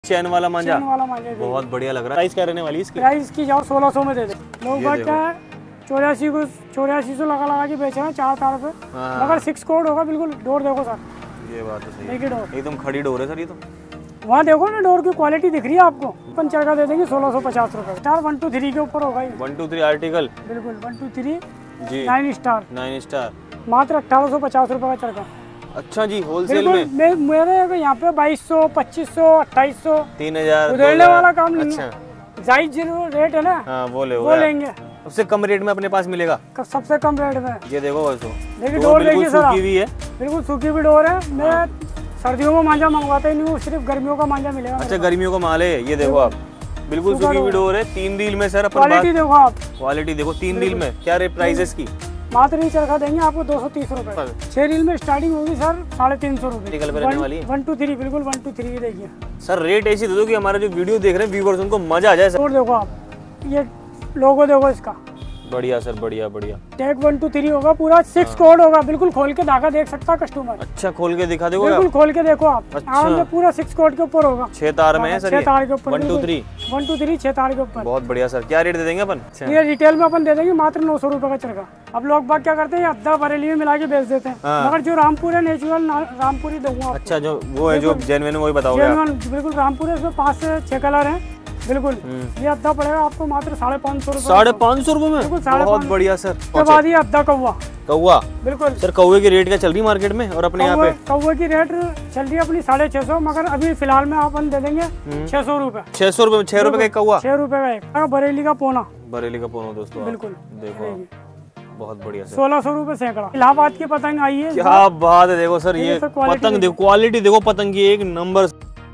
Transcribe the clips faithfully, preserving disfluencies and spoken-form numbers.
चैन वाला मांझा, चैन वाला मांझा बहुत बढ़िया लग रहा है। प्राइस क्या रहने वाली है इसकी? प्राइस की जाओ सोलह सौ में दे दे। लोग बात क्या है चौरासी को चौरासी सौ लगा लगा के बेच रहे हैं चार तार पे, मगर सिक्स कोड होगा बिल्कुल। डोर देखो सर, ये बात तो सही है, डोर एकदम खड़ी डोर है सर ये तो। वहाँ देखो ना डोर की क्वालिटी दिख रही है आपको। पंचर का दे देंगे सोलह सौ पचास रुपए। स्टार वन टू थ्री के ऊपर होगा ये। वन टू थ्री आर्टिकल बिल्कुल वन टू थ्री जी, नाइन स्टार नाइन स्टार मात्र अठारह सौ पचास रुपए का चरखा। अच्छा जी, होलसेल में मे, मेरे यहाँ पे बाईस सौ पच्चीस सौ अट्ठाईस सौ तीन हजार उधेड़ने वाला काम नहीं अच्छा। है। जायज जो रेट है ना हाँ, वो ले वो लेंगे। उससे कम रेट में अपने पास मिलेगा सबसे कम रेट में। ये देखो वैसे देखिए डोर देखिए सर, सूखी हुई है, बिल्कुल सूखी हुई डोर है। मैं सर्दियों में मांझा मंगवाता ही नहीं हूँ, सिर्फ गर्मियों का मांझा मिलेगा। अच्छा, गर्मियों का माल है ये देखो आप, बिल्कुल सूखी हुई डोर है। तीन रील में सर अपन क्वालिटी देखो आप, क्वालिटी देखो। तीन रील में क्या रेट प्राइस है इसकी? मात्र ही चरखा देंगे आपको दो सौ तीस रूपए। छह रील में स्टार्टिंग होगी सर साढ़े तीन सौ रूपए। वन टू थ्री बिल्कुल वन टू थ्री देखिए सर। रेट ऐसी दे दो कि हमारे जो वीडियो देख रहे हैं व्यूअर्स उनको मजा आ जाए। और देखो आप ये लोगो देखो इसका, बढ़िया सर, बढ़िया बढ़िया। टैग वन टू थ्री होगा, पूरा सिक्स कोड होगा। बिल्कुल खोल के धागा देख सकता है कस्टमर। अच्छा, खोल के दिखा दो, बिल्कुल खोल के देखो आप। अच्छा। में पूरा सिक्स कोड के ऊपर होगा, छह तार में है सर, छह तार के ऊपर one two three one two three छह तार के ऊपर। बहुत बढ़िया सर। क्या रेट दे देंगे अपन? ये रिटेल में अपन दे देंगे मात्र नौ सौ रुपए का चरखा। अब लोग बात क्या करते हैं अद्धा बरेली में मिला के बेच देते हैं, मगर जो रामपुर है नेचुरल रामपुर ही दूंगा। अच्छा, जो वो है जो जेन्युइन वही बताओगे? बिल्कुल रामपुर है, इसमें पाँच से छह कलर है। बिल्कुल ये अद्धा पड़ेगा आपको मात्र साढ़े पाँच सौ रुपए। साढ़े पाँच सौ रुपए में? बहुत बढ़िया सर। उसके बाद ये अद्धा कौवा। कौवा बिल्कुल सर, कौवे की रेट क्या चल रही है मार्केट में और अपने यहाँ पे? कौवे की रेट चल रही है अपनी साढ़े छह सौ, मगर अभी फिलहाल में अपन दे देंगे छह सौ रुपए। छह सौ रुपए छह रुपए का एक कौवा? छह रुपए का एक। बरेली का पोना, बरेली का पोना दोस्तों बिल्कुल देखो, बहुत बढ़िया सर। सोलह सौ रुपए सैकड़ा। इलाहाबाद की पतंग आई है, क्या बात है। देखो सर ये पतंग देखो, क्वालिटी देखो पतंग की एक नंबर।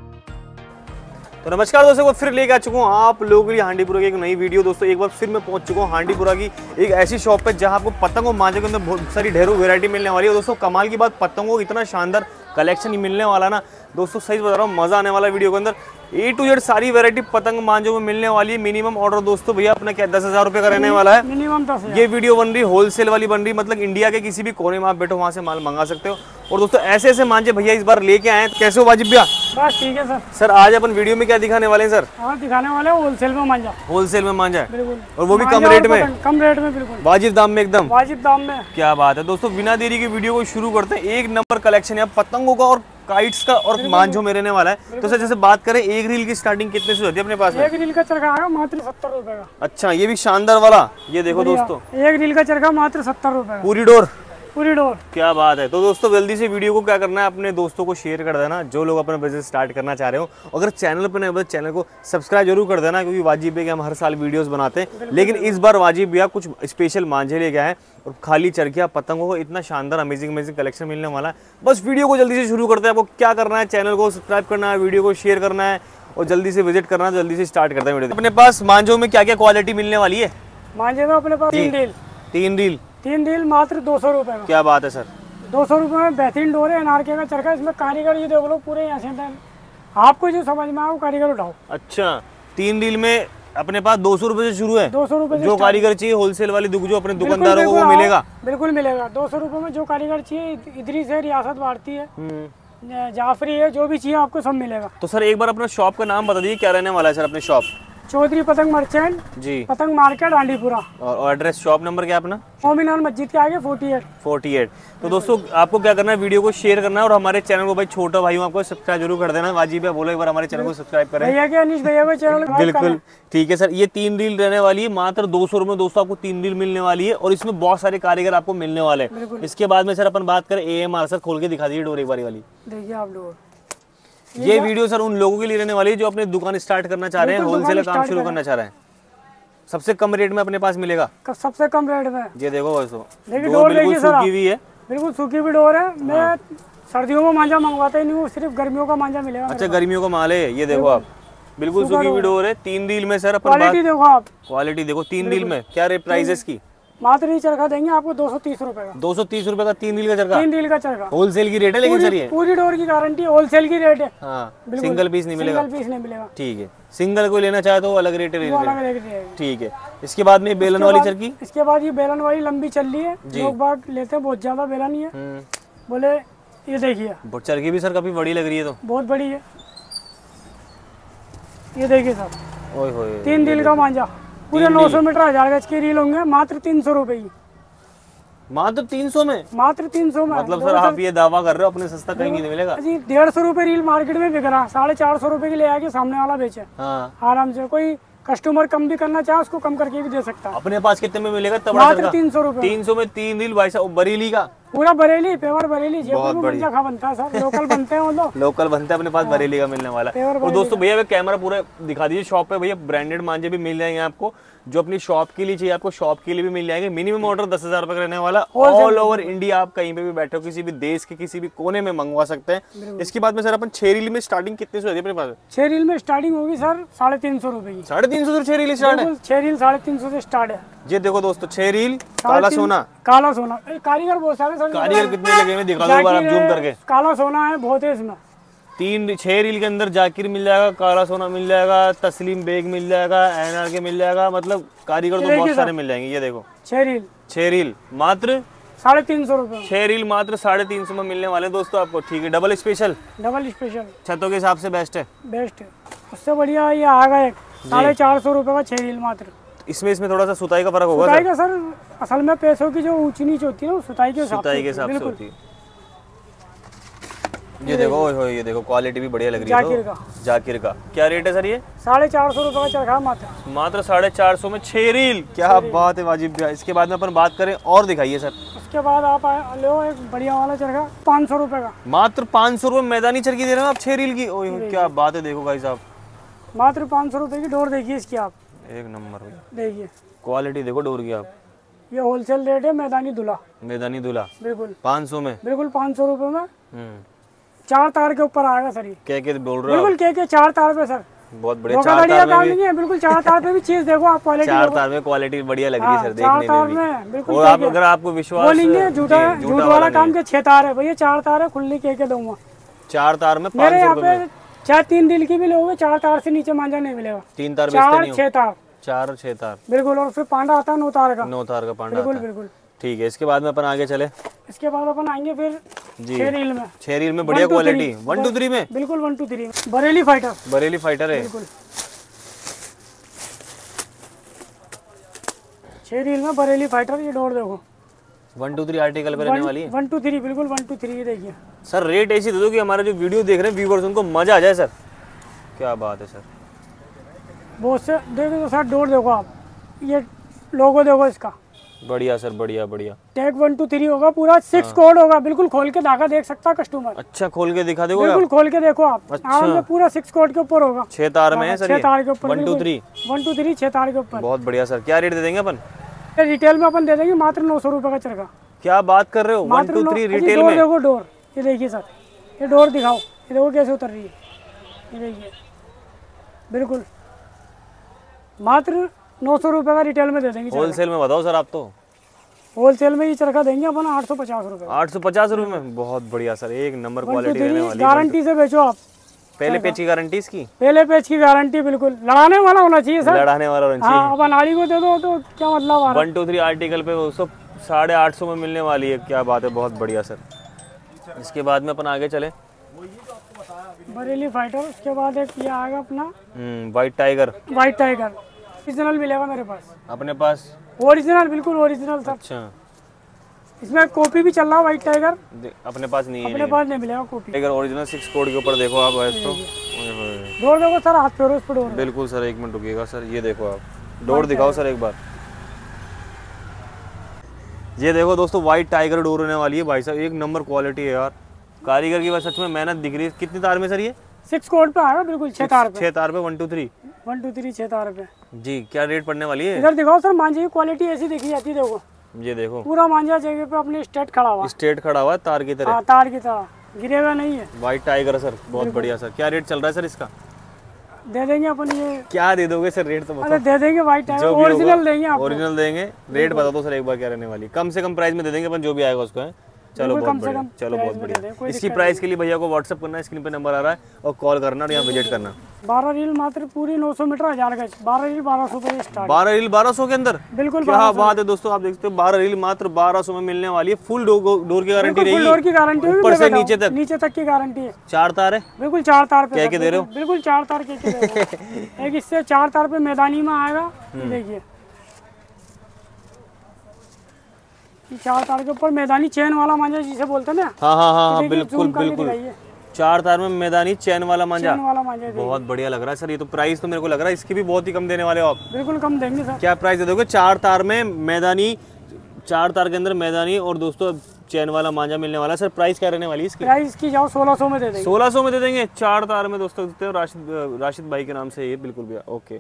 तो नमस्कार दोस्तों, को फिर लेके आ चुका हूँ आप लोगों के लिए हांडीपुरा की एक नई वीडियो। दोस्तों एक बार फिर मैं पहुंच चुका हूँ हांडीपुरा की एक ऐसी शॉप पे जहां आपको पतंग और मांझे के अंदर बहुत सारी ढेरों वैरायटी मिलने वाली है। दोस्तों कमाल की बात, पतंगों इतना शानदार कलेक्शन ही मिलने वाला ना दोस्तों, सही बता रहा हूँ, मजा आने वाला वीडियो के अंदर। ए टू जेड सारी वैरायटी पतंग मांझों में मिलने वाली है। मिनिमम ऑर्डर दोस्तों भैया अपना क्या दस हजार रुपए का रहने वाला है मिनिमम दस। ये वीडियो बन रही होलसेल वाली बन रही, मतलब इंडिया के किसी भी कोने में आप बैठो वहां से माल मंगा सकते हो। और दोस्तों ऐसे ऐसे मांझे भैया इस बार लेके आए हैं। कैसे हो वाजिब भैया? बस ठीक है सर। सर आज अपन वीडियो में क्या दिखाने वाले हैं सर? हाँ दिखाने वाले होलसेल में मांझा। होलसेल में मांझा है बिल्कुल, और वो भी कम रेट में, कम रेट में बिल्कुल वाजिब दाम में, एकदम वाजिब दाम में। क्या बात है दोस्तों, बिना देरी की वीडियो को शुरू करते हैं। एक नंबर कलेक्शन है पतंगों का और काइट्स का और मांझों में रहने वाला है। तो सर जैसे बात करें, एक रील की स्टार्टिंग कितने से होती है अपने पास में? एक रील का चरखा आएगा मात्र सत्तर रुपए का। अच्छा, ये भी शानदार वाला, ये देखो दोस्तों, एक रील का चरखा मात्र सत्तर रुपए, पूरी डोर पूरी डोर। क्या बात है। तो दोस्तों जल्दी से वीडियो को क्या करना है, अपने दोस्तों को शेयर कर देना, जो लोग अपना बिजनेस स्टार्ट करना चाह रहे हो। अगर चैनल पर नहीं, चैनल को सब्सक्राइब जरूर कर देना, क्योंकि वाजिब भैया हम हर साल वीडियोस बनाते हैं, लेकिन इस बार वाजिब भैया कुछ स्पेशल मांझे लेके आए और खाली चरखिया पतंगों को इतना शानदार अमेजिंग अमेजिंग कलेक्शन मिलने वाला है। बस वीडियो को जल्दी से शुरू करते हैं। आपको क्या करना है, चैनल को सब्सक्राइब करना है, वीडियो को शेयर करना है और जल्दी से विजिट करना है। जल्दी से स्टार्ट करते हैं वीडियो। अपने पास मांझों में क्या क्या क्वालिटी मिलने वाली है? मांझे में अपने पास तीन रील तीन रील तीन रील मात्र दो सौ रुपए का। क्या बात है सर, दो सौ रुपए में बेहतरीन डोर है, एनआरके का चरखा। इसमें कारीगर ये देख लो पूरे यहाँ से, आपको जो समझ में आए वो कारीगर उठाओ। अच्छा, तीन रील में अपने पास दो सौ रुपए से शुरू है। दो सौ रुपए जो कारीगर चाहिए होलसेल वाली जो अपने दुकानदारों को वो मिलेगा? बिल्कुल मिलेगा। दो सौ रुपए में जो कारीगर चाहिए, इधरी से रियासत भारती है, जाफरी है, जो भी चाहिए आपको सब मिलेगा। तो सर एक बार अपना शॉप का नाम बता दीजिए, क्या रहने वाला है सर अपने शॉप? चौधरी पतंग मर्चेंट जी, पतंग मार्केट हांडीपुरा। और एड्रेस शॉप नंबर क्या अपना? मोमिनान मस्जिद के आगे फोर्टी एट फोर्टी एट। तो दोस्तों आपको क्या करना है, वीडियो को शेयर करना है और हमारे चैनल को भाई छोटा भाई आपको सब्सक्राइब जरूर कर देना। वाजिब है, बोलो एक बार हमारे चैनल को सब्सक्राइब करें भैया के, अनिश भैया को चैनल बिल्कुल ठीक है सर। ये तीन रील रहने वाली है मात्र दो सौ रुपए दोस्तों, आपको तीन रील मिलने वाली है और इसमें बहुत सारे कारीगर आपको मिलने वाले हैं। इसके बाद में सर अपन बात करें ए एम आर, सर खोल के दिखा दीजिए डोर एक बारी वाली। देखिए आप लोग, ये वीडियो सर उन लोगों के लिए रहने वाली है जो अपने दुकान स्टार्ट करना चाह रहे हैं, होलसेल का काम शुरू करना चाह रहे हैं। सबसे कम रेट में अपने पास मिलेगा, सबसे कम रेट में। ये देखो वैसे देखिए डोर देखिए सर, सूखी हुई है, बिल्कुल सूखी हुई डोर है। मैं सर्दियों में मांझा मंगवाता ही नहीं हूँ, सिर्फ गर्मियों का मांझा मिलेगा। अच्छा, गर्मियों का माल है, ये देखो आप, बिल्कुल सूखी हुई डोर है। तीन रील में सर अपन क्वालिटी देखो आप, क्वालिटी देखो। तीन रील में क्या रेट प्राइस है इसकी? मात्र ही चरखा देंगे आपको दो सौ तीस रुपए का। दो सौ तीस रुपए का तीन रील का चरखा? तीन रील का चरखा होलसेल की रेट है, लेकिन सर ये पूरी डोर की गारंटी होलसेल की रेट है। हाँ, सिंगल पीस नहीं मिलेगा? सिंगल पीस नहीं मिलेगा। ठीक है, सिंगल को लेना चाहे तो अलग रेट है। ठीक है। इसके बाद में बेलन वाली चरखी? इसके बाद ये बेलन वाली लंबी चल रही है, लोग बाग लेते हैं, बहुत ज्यादा बेलन ही है। बोले ये देखिए चरखी भी सर काफी बड़ी लग रही है, तो बहुत बड़ी है। ये देखिए सर, ओए होए, तीन दिल का मांझा, पूरे नौ सौ मीटर हजार गज के रील होंगे, मात्र तीन सौ रुपए की। मात्र तीन सौ में? मात्र तीन सौ में। मतलब सर आप ये दावा कर रहे हो अपने सस्ता कहीं नहीं मिलेगा? जी डेढ़ सौ रुपए रील मार्केट में बिक रहा, साढ़े चार सौ रुपए की ले आके सामने वाला बेचे। हाँ। आराम से, कोई कस्टमर कम भी करना चाहे उसको कम करके भी दे सकता है। अपने पास कितने में मिलेगा? मात्र तीन सौ रुपए। तीन सौ में तीन रील भाई साहब, बरेली का पूरा बरेली, पेवर बरेली, जयपुर में मंजा खा बनता है सर, लोकल बनते हैं वो लोग, लोकल बनते हैं, अपने पास बरेली का मिलने वाला है। और दोस्तों भैया कैमरा पूरा दिखा दीजिए शॉप पे, भैया ब्रांडेड मांझे भी मिल जाएंगे आपको, जो अपनी शॉप के लिए चाहिए आपको शॉप के लिए भी मिल जाएंगे। मिनिमम ऑर्डर दस हजार रुपए का रहने वाला, ऑल ओवर इंडिया, आप कहीं पे भी बैठे हो, किसी भी देश के किसी भी कोने में मंगवा सकते हैं। इसके बाद में सर अपन छह रील में स्टार्टिंग कितने से होती है अपने पास? छह रील में स्टार्टिंग होगी सर साढ़े तीन सौ रुपए की। साढ़े तीन सौ से छह रील स्टार्ट है? छह रील साढ़े तीन सौ से स्टार्ट है। ये देखो दोस्तों, छह रील काला सोना, काला सोना, कारीगर बहुत सारे सर, कारीगर कितने लगे हुए दिखा दो एक बार आप जूम करके। काला सोना है बहुत है इसमें। तीन छह रील के अंदर जाकिर मिल जाएगा, काला सोना मिल जाएगा, तस्लीम बेग मिल जाएगा, एनआर के मिल जाएगा, मतलब कारीगर तो बहुत सारे मिल जाएंगे। ये देखो छह रील, छह रील मात्र साढ़े तीन सौ रुपए। छह रील मात्र साढ़े तीन सौ में मिलने वाले दोस्तों आपको। ठीक है, डबल स्पेशल, डबल स्पेशल छतों के हिसाब से बेस्ट है, बेस्ट है। उससे बढ़िया ये आएगा एक साढ़े चार सौ रुपए का छह रील मात्र। इसमें इसमें थोड़ा सा सुताई का फर्क होगा? सुताई का सर असल में पैसों की जो ऊंची नीच होती है ना, सुताई के हिसाब सुताई के हिसाब से होती है। ये देखो, ओए होए, ये देखो क्वालिटी भी बढ़िया लग रही है। जाकिर का, जाकिर का क्या रेट है सर? ये साढ़े चार सौ रुपए का चरखा मात्र, मात्र साढ़े चार सौ में छह रील। क्या बात है, वाजिब भैया। इसके बाद में अपन बात करें और दिखाइए सर। उसके बाद आप लो एक बढ़िया वाला चरखा पाँच सौ रुपए का, मात्र पाँच सौ रुपए मैदानी चरखी दे रहे हो आप छह रील की। ओए क्या बात है, देखो भाई साहब, मात्र पाँच सौ रुपए की डोर देखिए इसकी आप, एक नंबर देखिए क्वालिटी देखो डोर की आप। ये होलसेल रेट है मैदानी दूल्हा, मैदानी दूल्हा बिल्कुल पाँच सौ में, बिल्कुल पाँच सौ रुपए में। चार तार के ऊपर आएगा सर ये। क्या क्या बोल रहे हो? बिल्कुल क्या क्या चार तार पे सर, बहुत बढ़िया। चार तार में नहीं है, बिल्कुल चार तार पे भी चीज देखो आप, क्वालिटी चार तार में क्वालिटी बढ़िया लग रही है सर देखने में भी। बिल्कुल, और आप अगर आपको विश्वास बोलेंगे झूठा झूठ वाला काम के छह तार है भैया, चार तार है, खुली कह के दूंगा। चार तार में मेरे यहाँ पे चाहे तीन दिल की भी लोगे, चार तार से नीचे मांझा नहीं मिलेगा। तीन तार चार छह तार, चार छह तार बिल्कुल। और फिर पांडा आता है नौ तार का, नौ तार का पांडा, बिल्कुल बिल्कुल। ठीक है, इसके बाद में अपन आगे चले। इसके बाद अपन आएंगे फिर छह रील में, छह रील में बढ़िया क्वालिटी, वन टू थ्री में, बिल्कुल one two three Bareilly fighter, Bareilly fighter है, बिल्कुल छह रील में बरेली फाइटर। ये डोर देखो, वन टू थ्री आर्टिकल पे रहने वाली है, वन टू थ्री बिल्कुल वन टू थ्री। देखिए सर रेट ऐसी दे दो कि हमारे जो वीडियो देख रहे हैं व्यूअर्स उनको मजा आ जाए सर। क्या बात है सर, बहुत से देखो तो सर डोर देखो आप, ये लोगो देखो इसका, बढ़िया सर, बढ़िया बढ़िया। टैग वन टू थ्री होगा, पूरा सिक्स कोड होगा, बिल्कुल खोल के धागा देख सकता है कस्टमर। अच्छा खोल के दिखा दो, बिल्कुल खोल के देखो आप। अच्छा, पूरा सिक्स कोड के ऊपर होगा, छह तार में है सर, छह तार के ऊपर, one two three one two three छह तार के ऊपर। बहुत बढ़िया सर। क्या रेट दे देंगे अपन? रिटेल में अपन दे देंगे मात्र नौ सौ रुपए का चरखा। क्या बात कर रहे हो, वन टू थ्री रिटेल में? देखो डोर, ये देखिए सर, ये डोर दिखाओ, ये देखो कैसे उतर रही है, ये देखिए बिल्कुल मात्र नौ सौ रुपए का रिटेल में दे देंगे। होलसेल में बताओ सर आप तो? होलसेल में ये चरखा देंगे अपन आठ सौ पचास रुपए। आठ सौ पचास रुपए में, बहुत बढ़िया सर, एक नंबर क्वालिटी रहने वाली। गारंटी से बेचो आप। पहले पेज की गारंटी इसकी? पहले पेज की गारंटी, बिल्कुल लड़ाने वाला होना चाहिए सर, लड़ाने वाला होना चाहिए। हाँ, अब अनाड़ी को दे दो तो क्या मतलब। वन टू थ्री आर्टिकल पे दोस्तों साढ़े आठ सौ में मिलने वाली है। क्या बात है, बहुत बढ़िया सर। इसके बाद में अपन आगे चले, बरेली फाइटर। उसके बाद एक ये आएगा अपना white tiger, white tiger original मिलेगा मेरे पास, अपने पास ओरिजिनल, बिल्कुल ओरिजिनल सर। अच्छा, इसमें कॉपी भी चल रहा है व्हाइट टाइगर, अपने पास नहीं है, अपने पास नहीं मिलेगा copy. Tiger original six code के ऊपर देखो आप तो डोर देखो सर, हाथ पैरों पे डोर। बिल्कुल सर, एक मिनट रुकिएगा सर, ये देखो आप डोर दिखाओ सर एक बार। ये देखो दोस्तों, व्हाइट टाइगर डोर होने वाली है भाई साहब, एक नंबर क्वालिटी है यार। कारीगर की बस सच में मेहनत दिख रही है। कितनी तार में सर ये? सिक्स कोड पे आएगा, बिल्कुल छह तार पे, छह तार पे, one two three one two three छह तार पे जी। क्या रेट पड़ने वाली है? इधर दिखाओ सर, मांझे की क्वालिटी ऐसी देखी जाती है, देखो ये देखो पूरा मांझा जगह पे अपने स्ट्रेट खड़ा हुआ, स्ट्रेट खड़ा हुआ है तार की तरह। हाँ, तार की तरह गिरेगा नहीं है। व्हाइट टाइगर सर, बहुत बढ़िया सर। क्या रेट चल रहा है सर इसका? दे देंगे अपन ये। क्या दे दोगे सर रेट तो बताओ? अरे दे देंगे व्हाइट टाइगर, ओरिजिनल देंगे आपको। ओरिजिनल देंगे। रेट बता दो सर एक बार क्या रहने वाली? कम से कम प्राइस में दे देंगे अपन, जो भी आएगा उसको है। चलो बहुत बढ़िया, चलो बहुत बढ़िया। इसकी प्राइस के लिए भैया को व्हाट्सअप करना, स्क्रीन पे नंबर आ रहा है और कॉल करना और यहाँ विजिट करना। बारह रील मात्र पूरी नौ सौ मीटर हजार गज, बारह रील बारह सौ पे स्टार्ट। बारह रील बारह सौ के अंदर, बिल्कुल क्या बात है दोस्तों। आप देखते हो बारह रील मात्र बारह सौ में मिलने वाली है। फुल डोर की गारंटी रहेगी, डोर की गारंटी ऊपर से नीचे तक, नीचे तक की गारंटी है। चार तार है, बिल्कुल चार तार पे कह के दे रहे हो, बिल्कुल चार तार कह के दे रहे हो। एक इससे चार तार पे मैदानी में आएगा, देखिए चार तार के ऊपर मैदानी चैन वाला मांझा जिसे बोलते हैं ना। हाँ हाँ हाँ बिल्कुल बिल्कुल, चार तार में मैदानी चैन वाला मांझा, वाला मांझा बहुत बढ़िया लग रहा है सर। ये तो प्राइस तो मेरे को लग रहा है इसकी भी बहुत ही कम देने वाले हो आप। बिल्कुल कम देंगे सर। क्या प्राइस दे दोगे? चार तार में मैदानी, चार तार के अंदर मैदानी और दोस्तों चैन वाला मांझा मिलने वाला है। सर प्राइस क्या रहने वाली है इसकी? प्राइस की जाओ सोलह सौ में दे देंगे। सोलह सौ में दे देंगे चार तार में दोस्तों। देते हो राशिद राशिद भाई के नाम से ये, बिल्कुल भैया ओके।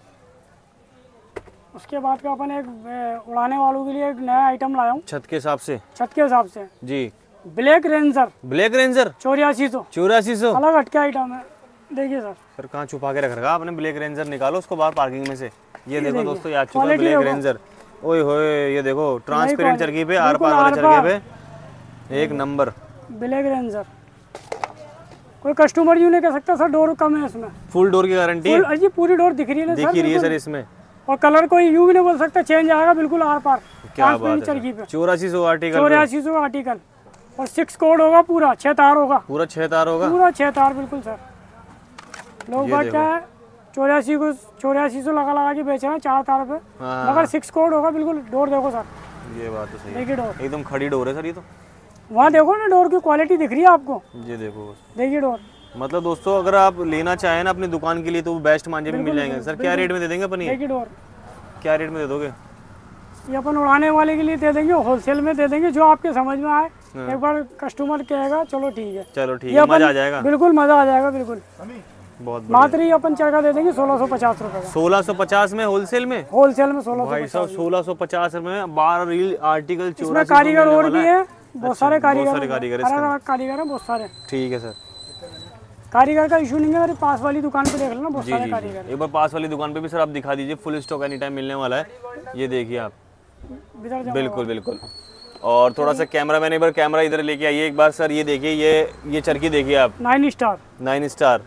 उसके बाद का अपन एक उड़ाने वालों के लिए एक नया आइटम लाया हूँ, छत के हिसाब से, छत के हिसाब से जी। ब्लैक रेंजर, ब्लैक रेंजर चौरासी सौ, चौरासी सौ अलग हटके आइटम है। देखिए सर, सर कहाँ छुपा के रख रखा आपने? ब्लैक रेंजर निकालो उसको बाहर पार्किंग में से। ये देखो दोस्तों, ये आ चुका है ब्लैक रेंजर। ओए होए, ये देखो ट्रांसपेरेंट चरखी पे, आर पार वाले चरखी पे, एक नंबर ब्लैक रेंजर। कोई कस्टमर यूँ नहीं कह सकता सर डोर कम है इसमें। फुल डोर की गारंटी, जी पूरी डोर दिख रही है, दिख रही है सर इसमें। और कलर कोई यूँ भी नहीं बोल सकता चेंज आएगा, बिल्कुल आर पार। क्या बात है, चौरासी सौ आर्टिकल, चौरासी सौ आर्टिकल और सिक्स कोड होगा, पूरा छह तार होगा, पूरा छह तार होगा, पूरा छह तार बिल्कुल सर। लोग बात क्या है, चौरासी को चौरासी सौ लगा लगा के बेच रहे हैं चार तार पे, मगर सिक्स कोड होगा बिल्कुल। डोर देखो सर, ये बात तो सही है, देखिए डोर एकदम खड़ी डोर है सर ये तो। वहाँ देखो ना डोर की क्वालिटी दिख रही है आपको, ये देखो, देखिए डोर। मतलब दोस्तों अगर आप लेना चाहें ना अपनी दुकान के लिए तो बेस्ट मांझे भी मिल जाएंगे। सर क्या रेट में दे देंगे अपन ये? देखिए डोर क्या रेट में दे दोगे? ये अपन उड़ाने वाले के लिए दे देंगे, होलसेल में दे देंगे, जो आपके समझ में आए। एक बार कस्टमर कहेगा चलो ठीक है, चलो ठीक है, मजा आ जाएगा, बिल्कुल मजा आ जाएगा बिल्कुल। बहुत मात्र ही अपन चरखा दे देंगे सोलह सौ पचास रुपए का। सोलह सौ पचास में होलसेल में, होलसेल में सोलह भाई साहब सोलह सौ पचास में बारह रील आर्टिकल। इसमें कारीगर और भी है, बहुत सारे कारीगर, कारीगर कारीगर है बहुत सारे। ठीक है सर, कारीगर का इशू नहीं है, मेरे पास वाली दुकान पे देख लेना, बहुत सारे कारीगर। एक बार पास वाली दुकान पे भी सर आप दिखा दीजिए, फुल स्टॉक एनी टाइम मिलने वाला है। ये देखिए आप, बिल्कुल बिल्कुल। और थोड़ा सा कैमरा मैंने एक बार कैमरा इधर लेके आइए एक बार सर। ये देखिए, ये ये चरखी देखिए आप, नाइन स्टार, नाइन स्टार।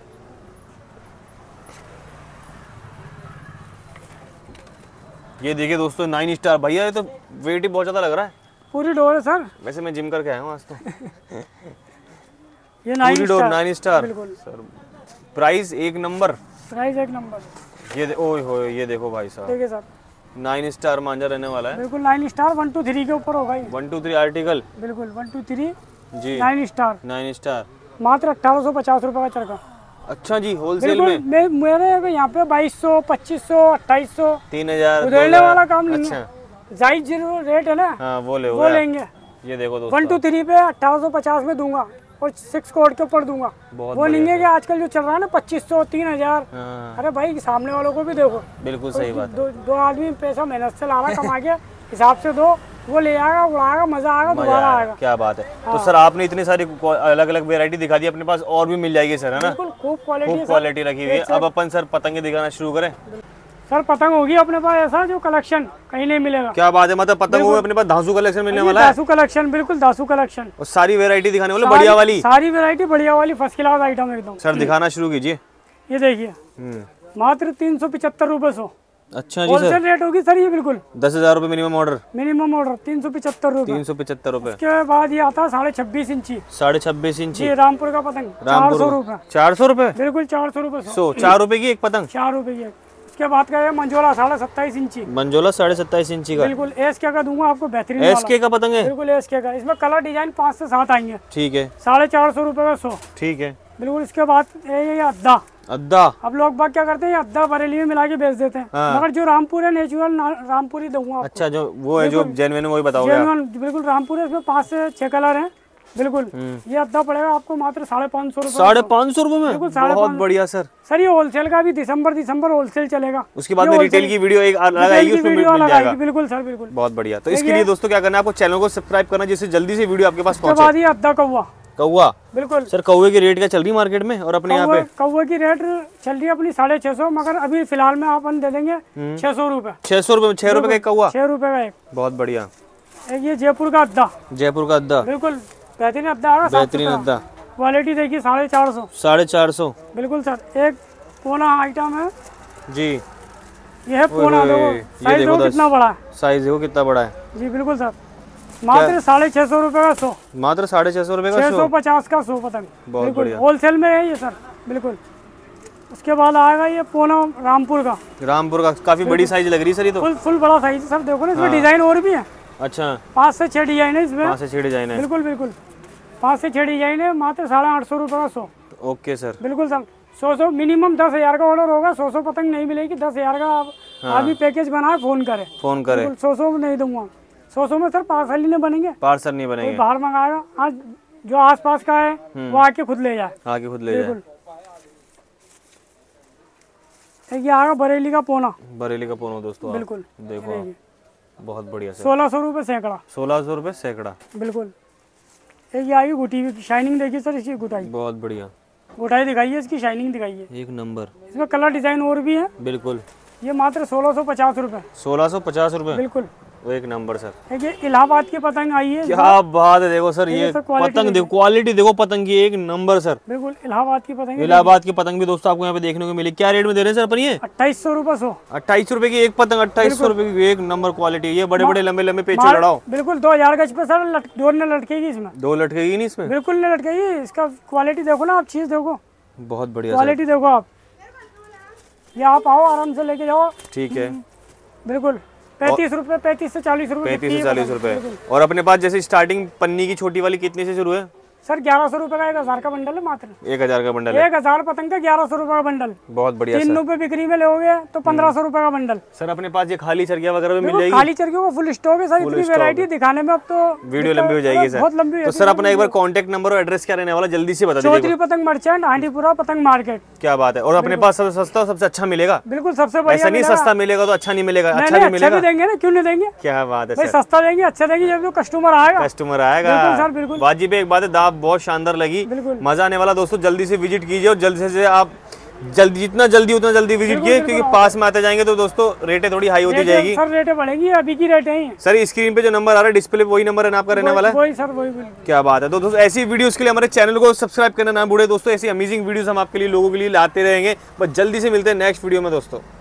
ये देखिए दोस्तों नाइन स्टार। भैया ये तो वेट ही बहुत ज्यादा लग रहा है। पूरी डोर है सर, वैसे मैं जिम करके आया हूँ आज तो। ये नाइन डोर नाइन स्टार सर। प्राइस एक नंबर, प्राइस एक नंबर। ये ओए होए, ये देखो भाई साहब, देखिए सर नाइन स्टार मांझा रहने वाला है, बिल्कुल nine star. One two three के ऊपर होगा ये, वन टू थ्री आर्टिकल, बिल्कुल वन टू थ्री जी, नाइन स्टार, नाइन स्टार। मात्र अठारह सौ पचास रुपए का चरखा। अच्छा जी, होलसेल में मे, मेरे यहाँ पे बाईस सौ, पच्चीस सौ, अट्ठाईस सौ, तीन हजार उधेड़ने वाला काम नहीं अच्छा। है। जायज जीरो रेट है ना, हाँ, वो ले वो लेंगे। ये देखो दोस्तों, वन टू थ्री पे अठारह सौ पचास में दूंगा और सिक्स कोड के ऊपर दूंगा। वो नहीं है कि आजकल जो चल रहा है ना पच्चीस सौ, तीन हजार। अरे भाई सामने वालों को भी देखो, बिल्कुल सही बात है। दो, दो आदमी पैसा मेहनत से ला रहा कमा के, हिसाब से दो, वो ले आएगा, उड़ाएगा, मजा आएगा, दोबारा आएगा। क्या बात है। हाँ। तो सर आपने इतनी सारी अलग अलग वेरायटी दिखा दी, अपने पास और भी मिल जाएगी सर, है ना? खूब क्वालिटी, खूब क्वालिटी रखी हुई है। अब अपन सर पतंगे दिखाना शुरू करें। सर पतंग होगी अपने पास ऐसा जो कलेक्शन कहीं नहीं मिलेगा। क्या बात है, मतलब पतंग होगी अपने पास धांसू कलेक्शन मिलने वाला है। धांसू कलेक्शन, बिल्कुल धांसू कलेक्शन, और सारी वेरायटी दिखाने वाले, बढ़िया वाली, सारी वेरायटी बढ़िया वाली, फर्स्ट क्लास आइटम एकदम। सर दिखाना शुरू कीजिए। ये देखिए मात्र तीन सौ पिछहत्तर रूपए सौ। अच्छा जी होलसेल रेट होगी सर ये, बिल्कुल दस हजार रूपए मिनिमम ऑर्डर, मिनिमम ऑर्डर तीन सौ पिछहत्तर रूपए, तीन सौ पिछहत्तर रूपए। उसके बाद ये आता है साढ़े छब्बीस इंची, साढ़े छब्बीस इंची, ये रामपुर का पतंग, चार सौ रूपए, चार सौ रूपए, बिल्कुल चार सौ रूपए सो चार रूपए की एक पतंग, चार रूपए की। उसके बाद का है मंजोला साढ़े सत्ताईस इंची, मंजोला साढ़े सत्ताईस इंची का, बिल्कुल एस के का दूंगा आपको, बेहतरीन एस के का पतंग है, बिल्कुल एस के का। इसमें कलर डिजाइन पाँच से सात आएंगे, ठीक है, साढ़े चार सौ रूपये का सौ, ठीक है, बिल्कुल। इसके बाद ये अद्दा, अद्दा अब लोग बाग क्या करते हैं, अद्दा बरेली में मिला के बेच देते हैं, हाँ। मगर जो रामपुर है नेचुरल रामपुर ही दूंगा। अच्छा, जो वो है जो जेन्युइन वही बताओगे आप? बिल्कुल रामपुर है, इसमें पाँच से छह कलर हैं, बिल्कुल। ये अद्दा पड़ेगा आपको मात्र साढ़े पाँच सौ रूपये, साढ़े पाँच सौ रूपये में, बिल्कुल बहुत बढ़िया सर। सर ये होलसेल का भी दिसंबर दिसंबर होलसेल चलेगा, उसके बाद में रिटेल की वीडियो एक अलग आएगी, उसमें मिल जाएगा, बिल्कुल सर, बिल्कुल बहुत बढ़िया। तो इसके लिए दोस्तों क्या करना है, आपको चैनल को सब्सक्राइब करना, जिससे जल्दी से वीडियो आपके पास पहुंचे। उसके बाद ये अद्दा कौवा, कौवा, बिल्कुल सर। कौवे की रेट क्या चल रही है मार्केट में और अपने यहाँ पे? कौवे की रेट चल रही है अपनी साढ़े छह सौ, मगर अभी फिलहाल में अपन दे देंगे छह सौ रूपये, छह सौ रूपये, छह रूपये का कौवा, छह रूपये का एक, बहुत बढ़िया। एक ये जयपुर का अद्दा, जयपुर का अद्दा, बिल्कुल बेहतरीन अद्दा आएगा, बेहतरीन अद्दा। क्वालिटी देखिए साढ़े चार सौ साढ़े चार सौ बिल्कुल सर। एक पोना आइटम है जी, ये है पोना, देखो साइज देखो कितना बड़ा है, साइज देखो कितना बड़ा है जी बिल्कुल सर। मात्र साढ़े छह सौ रुपए का सौ, मात्र साढ़े छह सौ रुपए का छह सौ पचास का सौ पतंग, बहुत बढ़िया, होलसेल में है ये सर बिल्कुल। उसके बाद आएगा ये पोना रामपुर का, रामपुर का काफी बड़ी साइज लग रही है सर, ये तो फुल फुल बड़ा साइज सर। देखो ना इसमें डिजाइन और भी है, अच्छा पाँच से छह डिजाइन है इसमें, पाँच से छह डिजाइन है, बिल्कुल बिल्कुल पाँच से छह डिजाइन है, मात्र साढ़े आठ सौ रुपए का सौ। ओके सर, बिल्कुल सर। सौ सौ मिनिमम दस हजार का ऑर्डर होगा, सौ सौ पतंग नहीं मिलेगी, दस हजार का आप अभी पैकेज बनाए फोन करे, फोन करे, सौ सौ में नहीं दूंगा, सौ सौ में सर पार्सल ही नहीं बनेंगे, पार्सल नहीं बनेंगे, बाहर मंगाएगा। आज जो आस पास का है वो आके खुद ले जाए, आके खुद ले जाए। ये आएगा बरेली का पोना, बरेली का पोना दोस्तों, बिल्कुल देखो आप, बहुत बढ़िया सर, सोलह सौ रुपए सैकड़ा, सोलह सौ रुपए सैकड़ा, बिल्कुल। एक ये आई गुटी, शाइनिंग देखिए सर इसकी, गुटाई बहुत बढ़िया, गुटाई दिखाई है इसकी, शाइनिंग दिखाई है, एक नंबर। इसमें कलर डिजाइन और भी है, बिल्कुल। ये मात्र सोलह सौ पचास रुपए, सोलह सौ पचास रुपए, बिल्कुल वो एक नंबर सर। ये इलाहाबाद की पतंग आई है, क्या बात है, देखो सर ये पतंग देखो, क्वालिटी देखो पतंग की, एक नंबर सर, बिल्कुल इलाहाबाद की पतंग, इलाहाबाद की पतंग भी दोस्तों आपको यहाँ पे देखने को मिली। क्या रेट में दे रहे हैं सर अपन ये? अट्ठाईस सौ रुपए सौ, अट्ठाईस रुपए की एक पतंग, अट्ठाईस सौ रुपए की, एक नंबर क्वालिटी। ये बड़े बड़े लंबे लंबे पेचे लड़ाओ, बिल्कुल दो हजार गज पे सर दो न लटकेगी इसमें, दो लटकेगी नहीं इसमें, बिल्कुल नहीं लटकेगी। इसका क्वालिटी देखो ना आप, चीज देखो, बहुत बढ़िया क्वालिटी देखो आप। ये आप आओ आराम से लेके जाओ, ठीक है, बिल्कुल पैंतीस रुपए, पैंतीस से चालीस रुपए, पैंतीस से चालीस रुपए। और अपने पास जैसे स्टार्टिंग पन्नी की छोटी वाली कितने से शुरू है सर? ग्यारह सौ रुपए का एक हजार का बंडल है, मात्र एक हजार का बंडल है, एक हजार पतंग का ग्यारह सौ रुपए का बंडल, बहुत बढ़िया। तीन रुपए बिक्री में लोगे तो पंद्रह सौ रुपए का बंडल। सर अपने पास ये खाली चरखिया वगैरह भी मिल जाएगी? खाली चरखियों का फुल स्टॉक है सर, इतनी वैरायटी दिखाने में अब तो वीडियो लंबी हो जाएगी सर, बहुत लंबी। तो सर अपना एक बार कॉन्टेक्ट नंबर और एड्रेस क्या रहने वाला जल्दी से बता दीजिए। चौधरी पतंग मर्चेंट, हांडीपुरा पतंग मार्केट। क्या बात है, और अपने पास सबसे सस्ता और सबसे अच्छा मिलेगा? बिल्कुल सबसे बढ़िया, ऐसा नहीं सस्ता मिलेगा तो अच्छा नहीं मिलेगा, अच्छा भी मिलेगा, देंगे ना, क्यों नहीं देंगे। क्या बात है, सस्ता देंगे, अच्छा देंगे, जब कस्टमर आएगा, कस्टमर आएगा। वाजिब एक बात है, दाब बहुत शानदार लगी, मजा आने वाला। दोस्तों जल्दी से विजिट कीजिए, और जल्दी से आप जल्दी जितना जल्दी उतना जल्दी विजिट कीजिए, क्योंकि पास में आते जाएंगे तो दोस्तों रेटें थोड़ी हाई होती जाएगी। सर रेटें बढ़ेंगी, अभी की रेटें ही। सर स्क्रीन पे जो नंबर आ रहा है डिस्प्ले वही नंबर है ना आपका रहने वाला है? वही सर, वही। क्या बात है। तो दोस्तों ऐसी वीडियोस के लिए हमारे चैनल को सब्सक्राइब करना ना भूले दोस्तों, ऐसी अमेजिंग वीडियोस हम आपके लिए लोगों के लिए लाते रहेंगे। बस जल्दी से मिलते हैं नेक्स्ट वीडियो में दोस्तों।